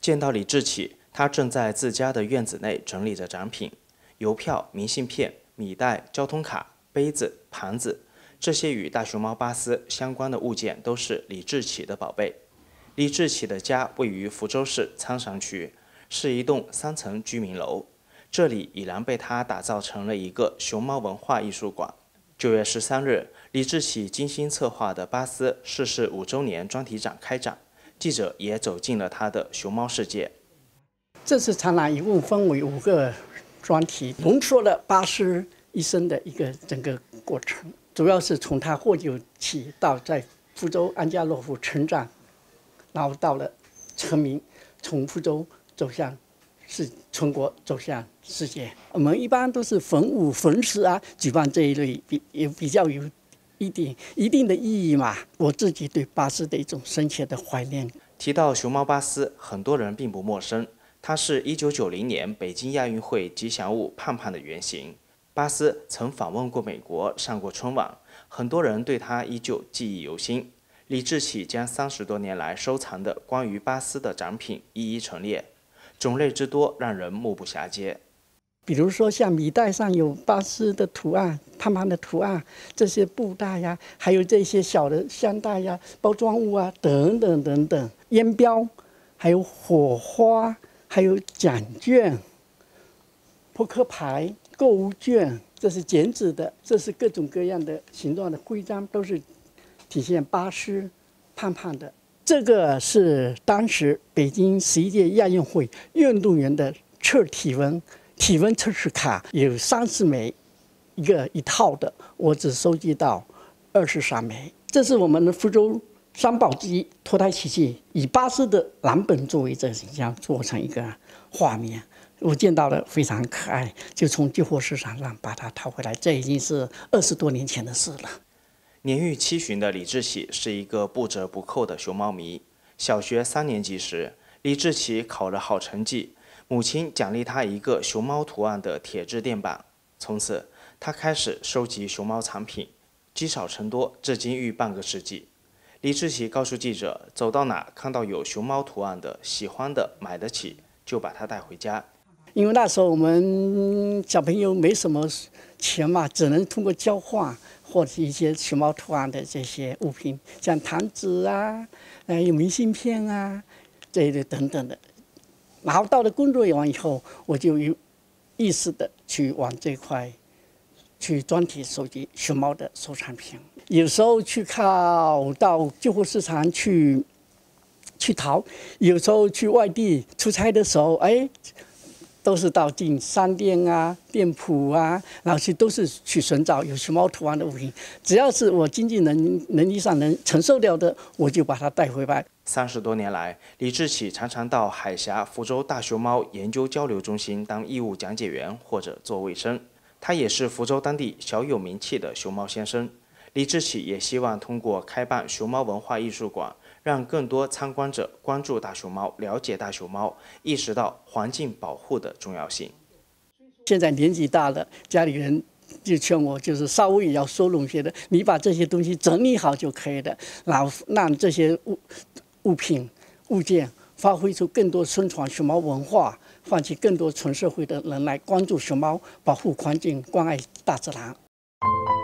见到李志启，他正在自家的院子内整理着展品，邮票、明信片、米袋、交通卡、杯子、盘子，这些与大熊猫巴斯相关的物件都是李志启的宝贝。李志启的家位于福州市苍山区，是一栋3层居民楼，这里已然被他打造成了一个熊猫文化艺术馆。9月13日，李志启精心策划的巴斯逝世5周年专题展开展，记者也走进了他的熊猫世界。 这次展览一共分为5个专题，浓缩了巴斯一生的一个整个过程，主要是从他获救起到在福州安家乐福成长，然后到了成名，从福州走向全国走向世界。我们一般都是逢5、逢10啊，举办这一类也比较有一定的意义嘛。我自己对巴斯的一种深切的怀念。 提到熊猫巴斯，很多人并不陌生，它是1990年北京亚运会吉祥物胖胖的原型。巴斯曾访问过美国，上过春晚，很多人对他依旧记忆犹新。李志启将30多年来收藏的关于巴斯的展品一一陈列，种类之多让人目不暇接。 比如说像米袋上有巴斯的图案、胖胖的图案，这些布袋呀，还有这些小的香袋呀、包装物啊，等等等等，烟标，还有火花，还有奖券、扑克牌、购物券，这是剪纸的，这是各种各样的形状的徽章，都是体现巴斯胖胖的。这个是当时北京11届亚运会运动员的测体温测试卡，有30枚，一套的，我只收集到23枚。这是我们的福州3宝鸡脱胎奇迹，以巴斯的蓝本作为这形象做成一个画面，我见到了非常可爱，就从旧货市场上把它淘回来，这已经是20多年前的事了。 年逾70的李志启是一个不折不扣的熊猫迷。小学3年级时，李志启考了好成绩，母亲奖励他一个熊猫图案的铁质垫板。从此，他开始收集熊猫藏品，积少成多，至今逾半个世纪。李志启告诉记者，走到哪看到有熊猫图案的、喜欢的、买得起，就把它带回家。 因为那时候我们小朋友没什么钱嘛，只能通过交换或者一些熊猫图案的这些物品，像糖纸啊，有明信片啊，这一类等等的。然后到了工作完以后，我就有意识的去往这块去专题收集熊猫的收藏品。有时候去靠到旧货市场去淘，有时候去外地出差的时候，都是到进商店啊、店铺啊，然后都是去寻找有熊猫图案的物品。只要是我经济能力上能承受掉的，我就把它带回来。 30多年来，李志启常常到海峡福州大熊猫研究交流中心当义务讲解员或者做卫生。他也是福州当地小有名气的熊猫先生。李志启也希望通过开办熊猫文化艺术馆，让更多参观者关注大熊猫，了解大熊猫，意识到环境保护的重要性。 现在年纪大了，家里人就劝我，就是稍微也要收拢些的，你把这些东西整理好就可以了，然后让这些物品物件发挥出更多宣传熊猫文化，唤起更多全社会的人来关注熊猫，保护环境，关爱大自然。